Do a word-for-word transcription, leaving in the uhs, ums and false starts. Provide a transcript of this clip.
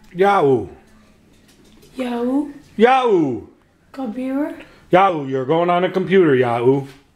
Yahoo. Yahoo. Yahoo. Computer. Yahoo, you're going on a computer, Yahoo.